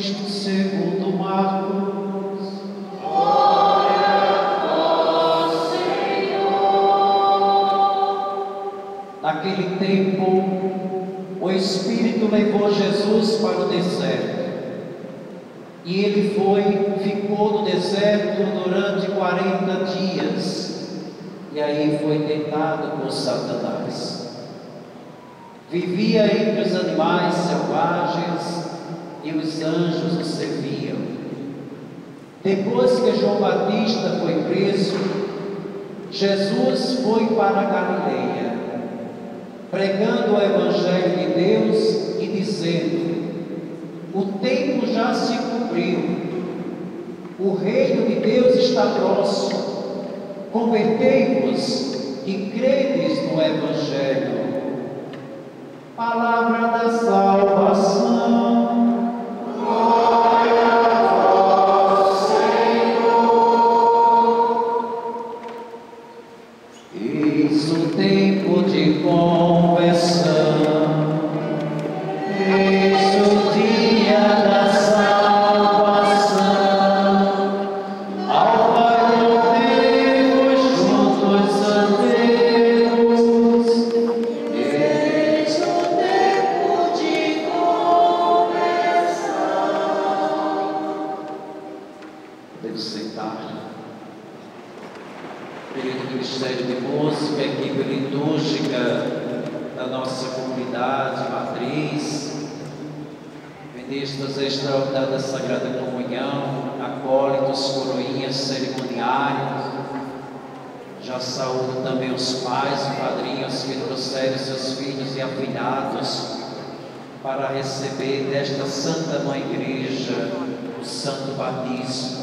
Cristo segundo Marcos. Glória a vós, Senhor. Naquele tempo, o Espírito levou Jesus para o deserto. E ele ficou no deserto durante 40 dias. E aí foi tentado por Satanás. Vivia entre os animais selvagens e os anjos o serviam. Depois que João Batista foi preso, Jesus foi para a Galileia, pregando o Evangelho de Deus e dizendo: o tempo já se cumpriu, o reino de Deus está próximo, convertei-vos e credes no Evangelho. Palavra da salvação. Glória a vós, Senhor. Eis o tempo de conversão, eis o dia da salvação. Ao Pai voltemos juntos a Deus. Eis o tempo de conversão. Podemos sentar. Querido Ministério de Música, equipe litúrgica da nossa comunidade matriz, ministros extraordinários da Sagrada Comunhão, acólitos, coroinhas, cerimoniários. Já saúdo também os pais e padrinhos que trouxeram seus filhos e afilhados para receber desta Santa Mãe Igreja o Santo Batismo.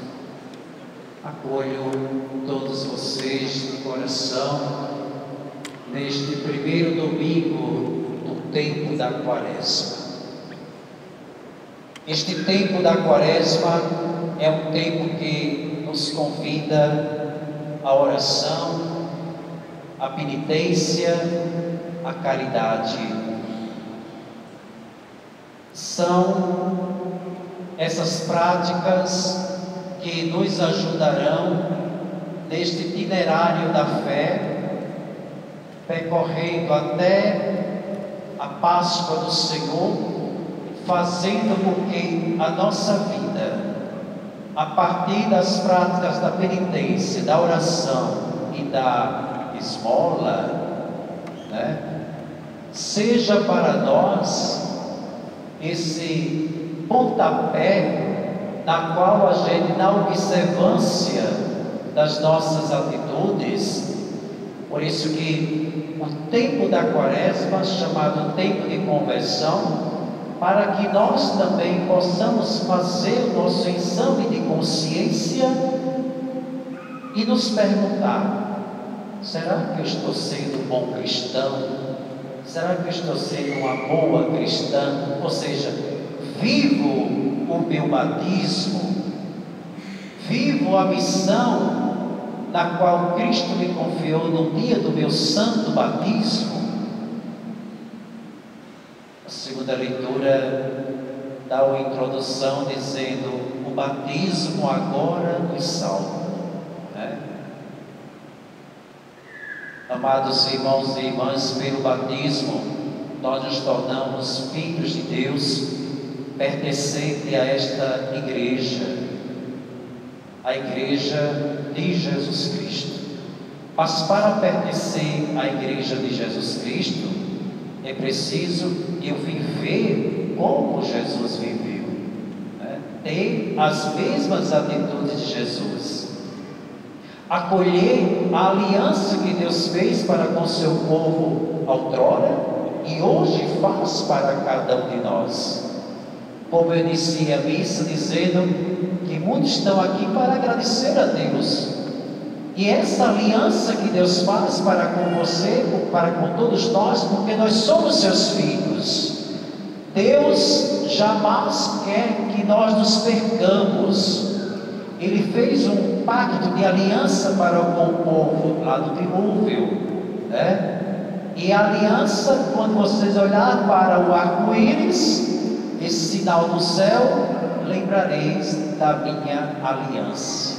Acolho todos vocês de coração neste primeiro domingo do tempo da Quaresma. Este tempo da Quaresma é um tempo que nos convida à oração, à penitência, à caridade. São essas práticas que nos ajudarão neste itinerário da fé, percorrendo até a Páscoa do Senhor, fazendo com que a nossa vida, a partir das práticas da penitência, da oração e da esmola, seja para nós esse pontapé na qual a gente, na observância das nossas atitudes. Por isso que o tempo da Quaresma, chamado tempo de conversão, para que nós também possamos fazer o nosso exame de consciência e nos perguntar: será que eu estou sendo um bom cristão? Será que eu estou sendo uma boa cristã? Ou seja, vivo o meu batismo, vivo a missão na qual Cristo me confiou no dia do meu santo batismo. A segunda leitura dá uma introdução dizendo: o batismo agora nos salva. Amados irmãos e irmãs, pelo batismo nós nos tornamos filhos de Deus, pertencente a esta igreja, a igreja de Jesus Cristo. Mas para pertencer à igreja de Jesus Cristo, é preciso eu viver como Jesus viveu, ter as mesmas atitudes de Jesus, acolher a aliança que Deus fez para com seu povo outrora e hoje faz para cada um de nós. Como eu iniciei a missa dizendo que muitos estão aqui para agradecer a Deus, e essa aliança que Deus faz para com você, para com todos nós, porque nós somos seus filhos. Deus jamais quer que nós nos percamos. Ele fez um pacto de aliança para com o povo lá do dilúvio, E a aliança, quando vocês olharem para o arco-íris, esse sinal do céu, lembrareis da minha aliança.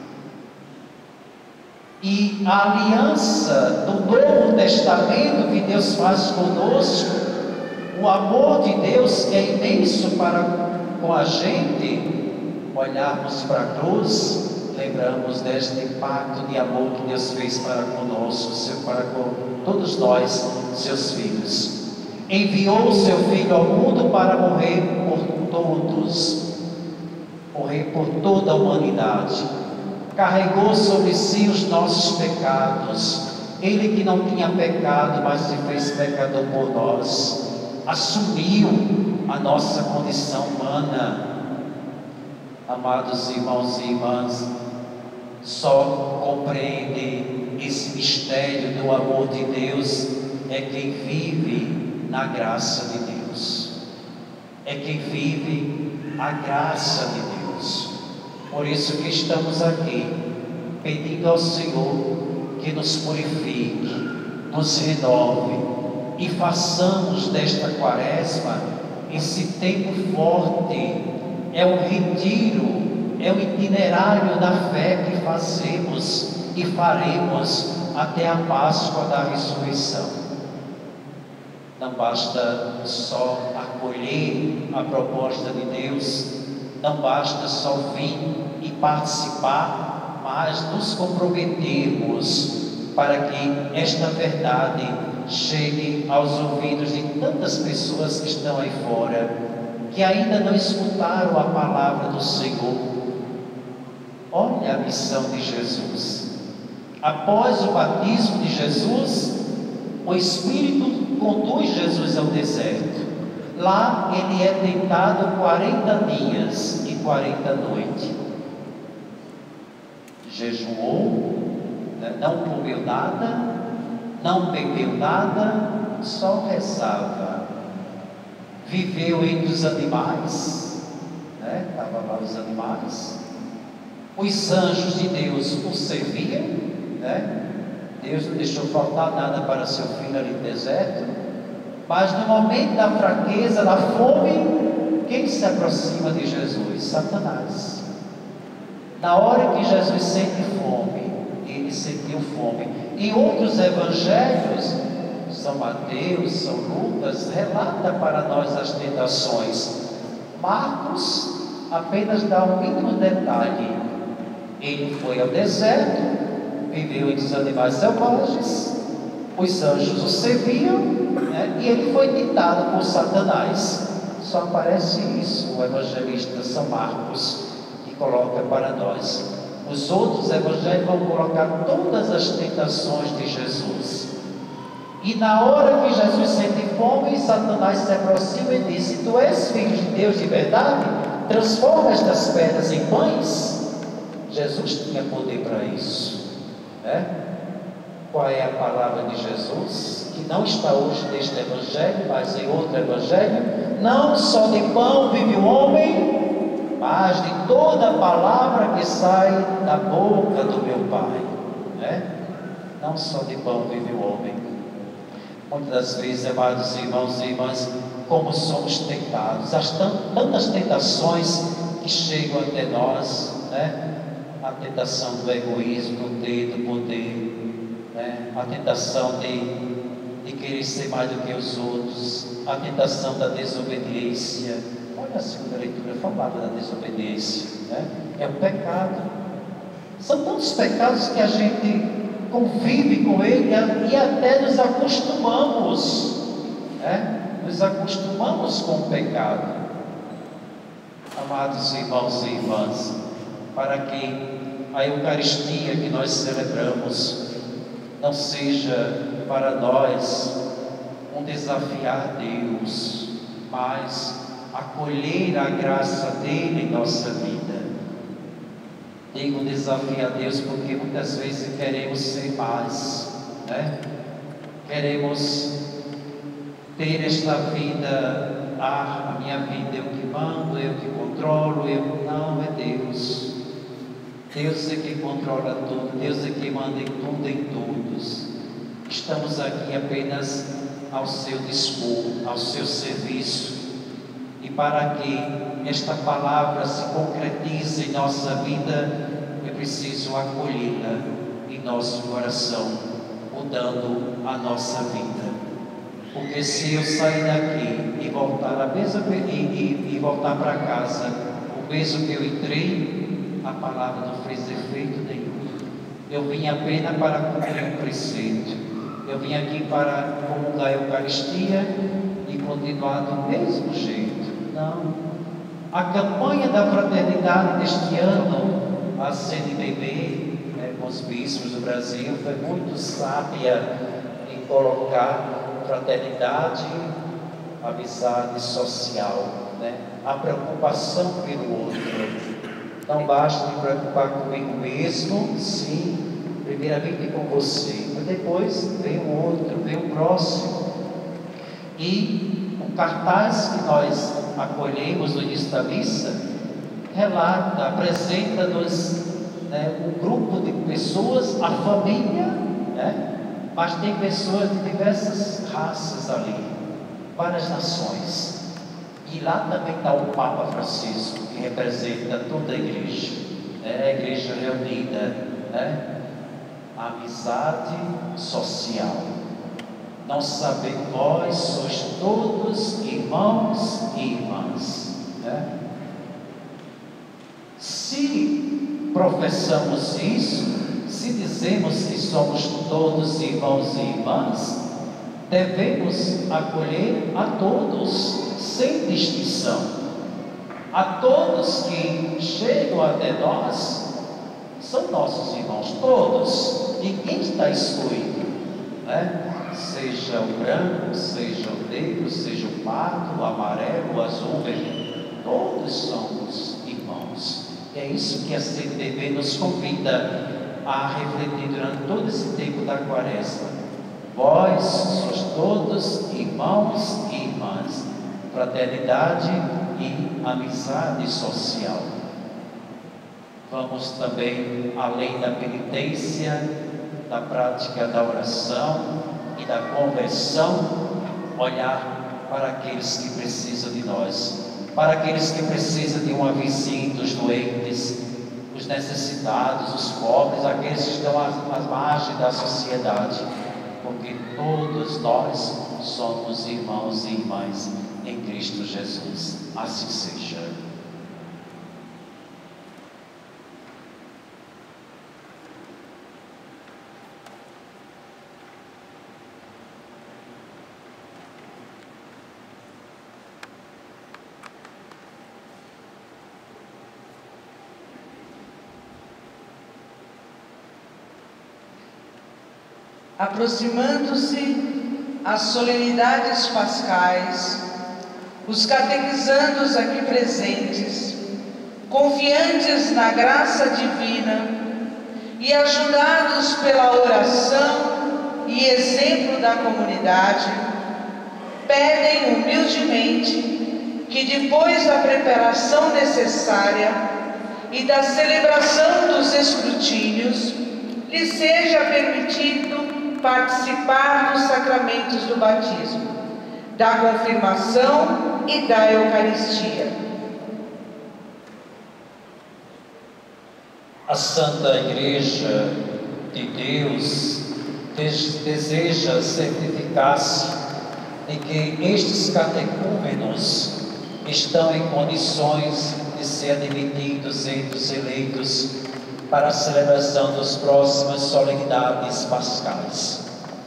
E a aliança do Novo Testamento que Deus faz conosco, o amor de Deus que é imenso para com a gente, olharmos para a cruz, lembramos deste pacto de amor que Deus fez para conosco, para com todos nós, seus filhos. Enviou o seu Filho ao mundo para morrer por todos, morrer por toda a humanidade. Carregou sobre si os nossos pecados. Ele que não tinha pecado, mas se fez pecador por nós, assumiu a nossa condição humana. Amados irmãos e irmãs, só compreende esse mistério do amor de Deus é quem vive na graça de Deus, é quem vive a graça de Deus. Por isso que estamos aqui, pedindo ao Senhor que nos purifique, nos renove e façamos desta quaresma esse tempo forte. É um retiro, é um itinerário da fé que fazemos e faremos até a Páscoa da ressurreição. Não basta só acolher a proposta de Deus, não basta só vir e participar, mas nos comprometermos para que esta verdade chegue aos ouvidos de tantas pessoas que estão aí fora, que ainda não escutaram a palavra do Senhor. Olha a missão de Jesus. Após o batismo de Jesus, o Espírito conduz Jesus ao deserto. Lá ele é tentado 40 dias e 40 noites. Jejuou, não comeu nada, não bebeu nada, só rezava. Viveu entre os animais, estava lá os animais. Os anjos de Deus o serviam, Deus não deixou faltar nada para seu filho ali no deserto. Mas no momento da fraqueza, da fome, quem se aproxima de Jesus? Satanás. Na hora que Jesus sente fome, ele sentiu fome. Em outros evangelhos, São Mateus, São Lucas, relata para nós as tentações. Marcos apenas dá um mínimo detalhe. Ele foi ao deserto, viveu entre os animais selvagens, os anjos o serviam, e ele foi tentado por Satanás. Só aparece isso o evangelista São Marcos, que coloca para nós. Os outros evangelhos vão colocar todas as tentações de Jesus. E na hora que Jesus sente fome, Satanás se aproxima e diz: se tu és filho de Deus de verdade, transforma estas pedras em pães. Jesus tinha poder para isso, Qual é a palavra de Jesus? Que não está hoje neste evangelho, mas em outro evangelho. Não só de pão vive o homem, mas de toda a palavra que sai da boca do meu Pai, Não só de pão vive o homem. Muitas das vezes, amados irmãos e irmãs, como somos tentados, as tantas tentações que chegam até nós, A tentação do egoísmo, do poder, A tentação de querer ser mais do que os outros, a tentação da desobediência. Olha a segunda leitura falada da desobediência, É o pecado. São tantos pecados que a gente convive com ele e até nos acostumamos, Nos acostumamos com o pecado. Amados irmãos e irmãs, para que a Eucaristia que nós celebramos não seja para nós um desafiar Deus, mas acolher a graça dele em nossa vida. Digo desafiar Deus porque muitas vezes queremos ser mais, Queremos ter esta vida, a minha vida eu que mando, eu que controlo, não, é Deus. Deus é quem controla tudo, Deus é quem manda em tudo e em todos. Estamos aqui apenas ao seu dispor, ao seu serviço. E para que esta palavra se concretize em nossa vida, é preciso acolhê-la em nosso coração, mudando a nossa vida. Porque se eu sair daqui e voltar e voltar para casa, o mesmo que eu entrei, a palavra não fez efeito nenhum. Eu vim apenas para cumprir um preceito. Eu vim aqui para comungar a Eucaristia e continuar do mesmo jeito. Não. A campanha da fraternidade deste ano, a CNBB, com os bispos do Brasil, foi muito sábia em colocar fraternidade, amizade social, a preocupação pelo outro. Não basta me preocupar comigo mesmo, sim, primeiramente com você, mas depois vem o outro, vem o próximo. E o cartaz que nós acolhemos no início da missa relata, apresenta-nos um grupo de pessoas, a família, mas tem pessoas de diversas raças ali, várias nações. E lá também está o Papa Francisco, que representa toda a igreja, a igreja reunida, a amizade social. Não sabem, vós sois todos irmãos e irmãs. Se professamos isso, se dizemos que somos todos irmãos e irmãs, devemos acolher a todos, sem distinção. A todos que chegam até nós, são nossos irmãos, todos, ninguém está excluído, seja o branco, seja o negro, seja o pardo, o amarelo, o azul, todos somos irmãos. É isso que a CNBB nos convida a refletir durante todo esse tempo da Quaresma. Vós sois todos irmãos e irmãs, fraternidade e amizade social. Vamos também, além da penitência, da prática da oração e da conversão, olhar para aqueles que precisam de nós, para aqueles que precisam de uma visita, os doentes, os necessitados, os pobres, aqueles que estão às margens da sociedade, porque todos nós somos irmãos e irmãs em Cristo Jesus. Assim seja. Aproximando-se as solenidades pascais, os catequizandos aqui presentes, confiantes na graça divina e ajudados pela oração e exemplo da comunidade, pedem humildemente que depois da preparação necessária e da celebração dos escrutínios, lhes seja permitido participar dos sacramentos do batismo, da confirmação e da Eucaristia. A Santa Igreja de Deus deseja certificar-se de que estes catecúmenos estão em condições de ser admitidos entre os eleitos para a celebração das próximas solenidades pascais.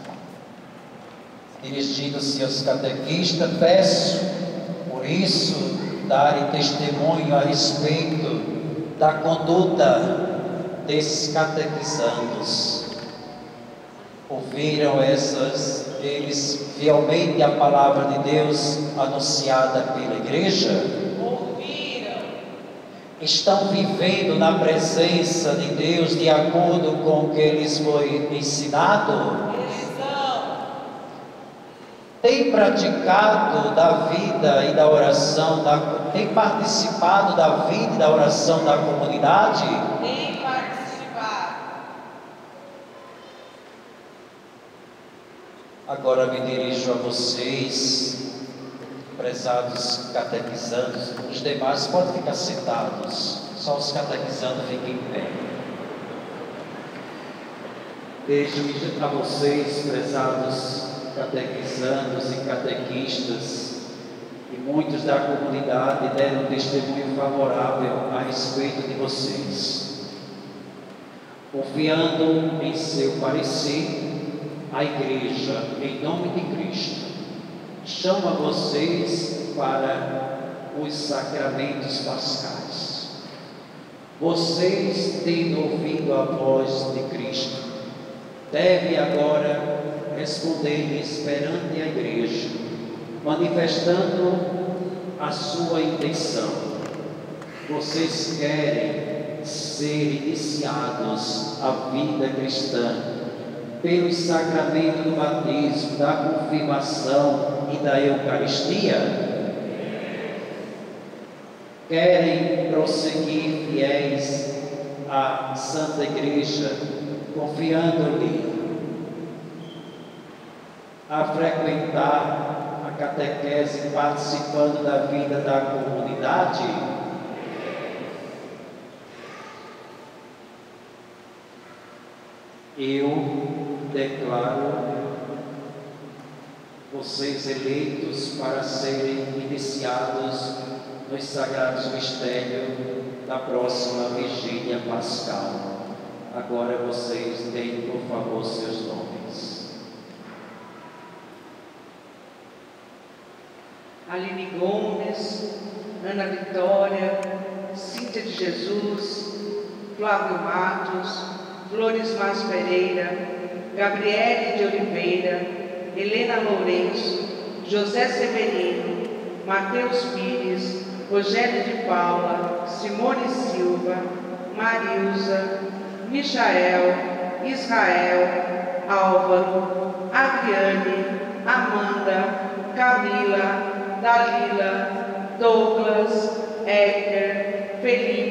Dirigindo-se aos catequistas, peço, por isso, darem testemunho a respeito da conduta desses catequizandos. Ouviram eles fielmente a palavra de Deus anunciada pela igreja? Estão vivendo na presença de Deus de acordo com o que lhes foi ensinado? Tem praticado da vida e da oração, tem participado da vida e da oração da comunidade? Tem participado. Agora me dirijo a vocês, prezados catequizandos, os demais podem ficar sentados, só os catequizandos fiquem em pé. Beijo a vocês, prezados catequizandos e catequistas, e muitos da comunidade deram testemunho favorável a respeito de vocês. Confiando em seu parecer, a Igreja, em nome de Cristo, chama vocês para os sacramentos pascais. Vocês, tendo ouvido a voz de Cristo, devem agora responder-lhes perante a Igreja, manifestando a sua intenção. Vocês querem ser iniciados à vida cristã pelos sacramentos do batismo, da confirmação e da Eucaristia? Querem prosseguir fiéis à Santa Igreja, confiando-lhe a frequentar a catequese, participando da vida da comunidade? Eu declaro vocês eleitos para serem iniciados nos sagrados mistérios da próxima vigília pascal. Agora vocês deem, por favor, seus nomes. Aline Gomes, Ana Vitória, Cíntia de Jesus, Flávio Matos, Flores Mas Pereira, Gabriele de Oliveira, Helena Lourenço, José Severino, Mateus Pires, Rogério de Paula, Simone Silva, Marilza, Michael, Israel, Álvaro, Adriane, Amanda, Camila, Dalila, Douglas, Éder, Felipe,